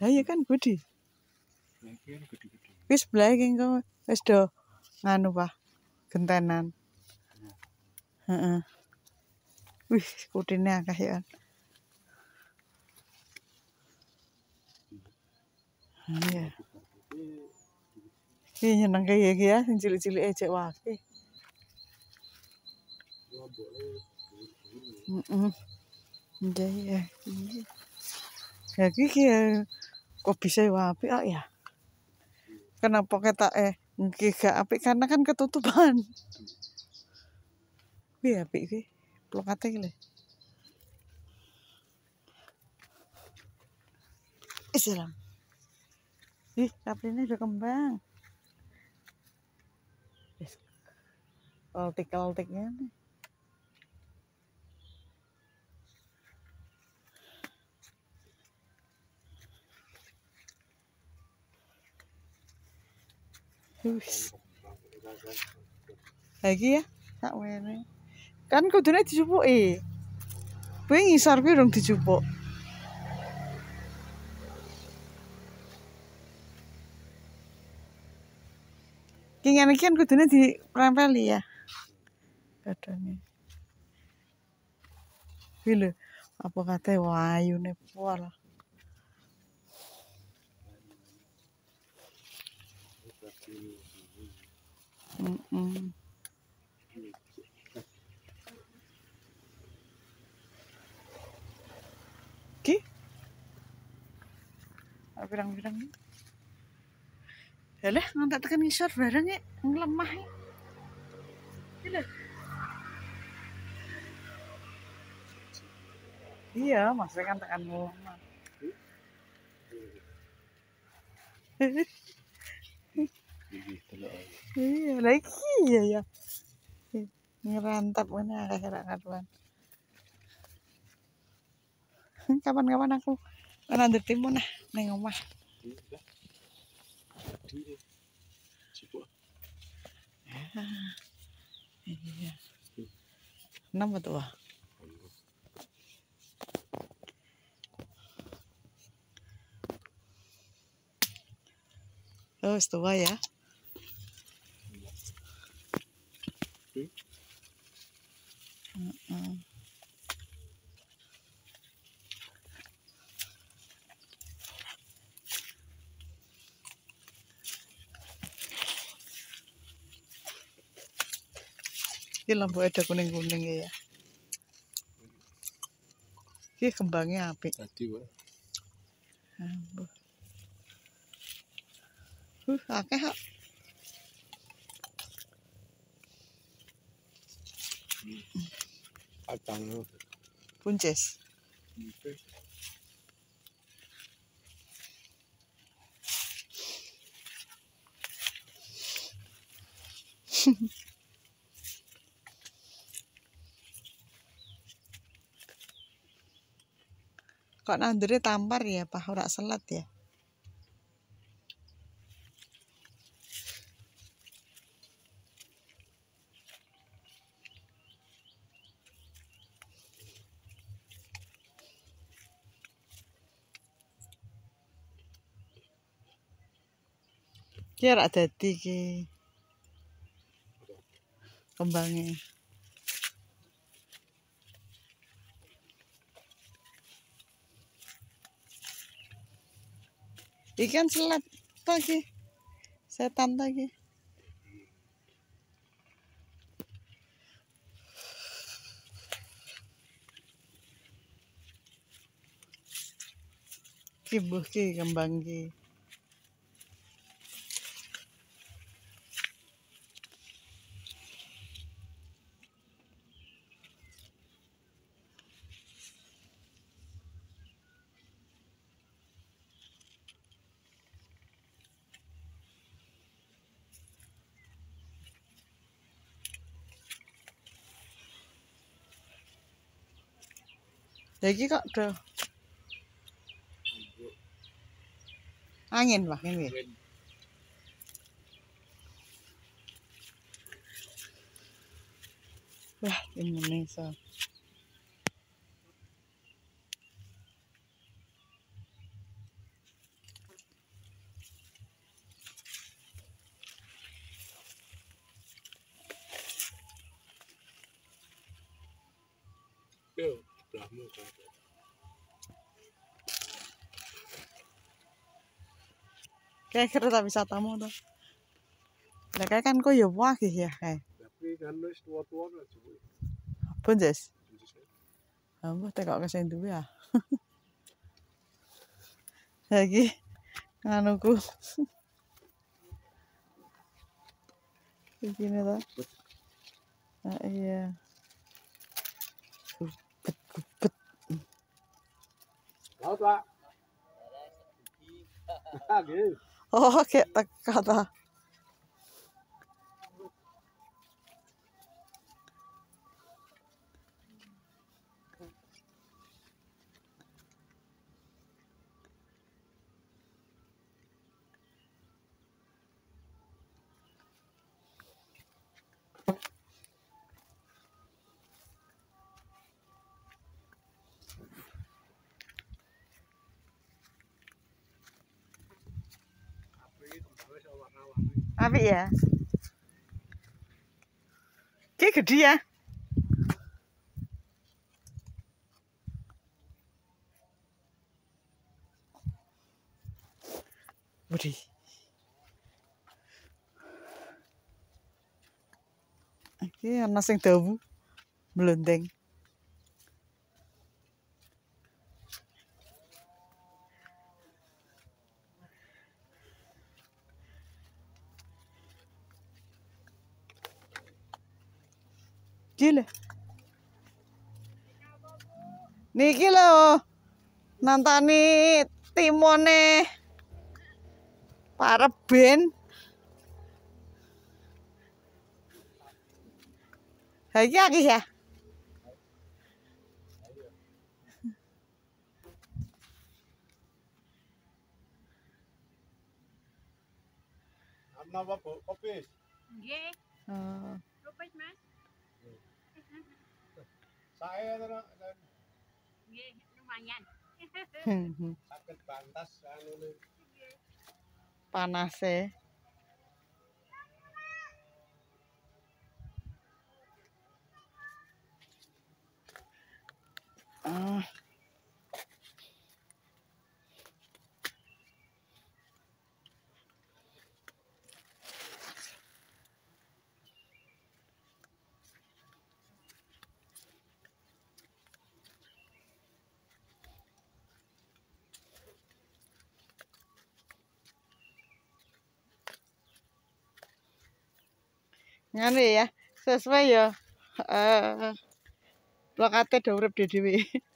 Lah iya kan gede. Iki gede-gede. Wis blae ki engko wis do nganu Pak, gentenan. Heeh. Wih, kutine akeh ya. Iya. Iki nyeneng kaya iki ya, sing cilik-cilike cek wae. Heeh. Iya. Ya iki ya kok bisa apik kok ya. Kenapa ketake iki gak apik karena kan ketutupan. Piye apik iki? Plokate iki lho. Islam. Ih, kapline udah kembang. Wis. Oltik-oltiknya nih. Wis. Lagi ya, sak wene. Kan kudune dicupuki. Kuwi ngisor kuwi urung dicupuk. Ki ngene iki kan kudune diprempeli ya. Kadane. Kuwi lho, apa kate wayune pol. Ki? Pirang-pirang. Yalah, ngantek tekan ngisor bareng ya, ngelemah ya. Iki lho. Iya, maksudnya kan tekan ngelemah. Iya, lah iki ya. Ngerantap ngene akeh rak karuan. Kapan-kapan aku nandur timun nah ning omah. Iya. Napa tuh? Oh, tua ya. Ini lampu ada kuning-kuning ya. Ini kembangnya apik. Tadi wae. Akeh kok. Kacang Buncis. Kok nandure tampar ya, Pak? Ora selat ya? Ki ora dadi ki. Kembangnya. Ikan selat lagi. Setan lagi. Ki mbuh ki kembang ki. Lagi kok do. Angin Pak ini. Wah, Indonesia. Kayak kereta wisatamu tuh. Lah kayak kan kok ya wagih ya kayak. Tapi kan wis tua-tua lah cuy. Pun Jes. Ambo tekok ke sing duwe ya. Lagi nganuku. Begini tuh. Nah, iya. Gubet. Laut, Pak. Gitu. Oh, kayak teka ta. Apik ya? Ki gede ya? Budi. Iki ana sing dawu mlondeng. Gila. Niki lho. Nantani timone para ben. Ha iki akeh ya? Napa, Bu? Kopi? Nggih, Oh. rupes Mas. Saya Nggih, lumayan. sakit bantas anu nih. Panase. Ah. Nganu ya, sesuai ya. Plakate do urip dhewe.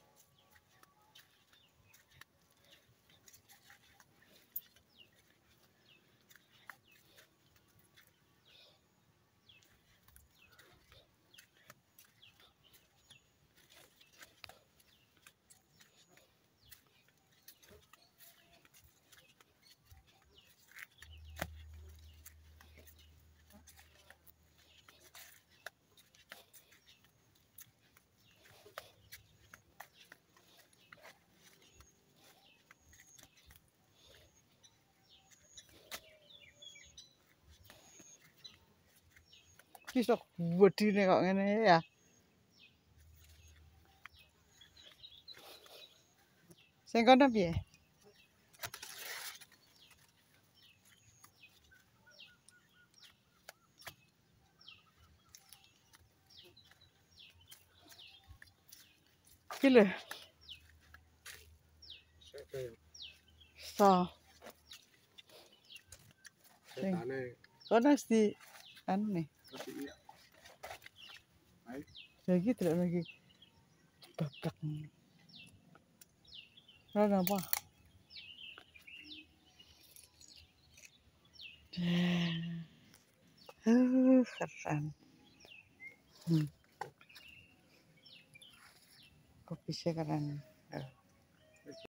Iso wedine kok ngene ya. Sing kono piye? Iki lho. So. Sing Setane. kono wis di anu nih. Baik. Lagi tidak lagi babak. Ora apa? Keren. Kopi sih keren.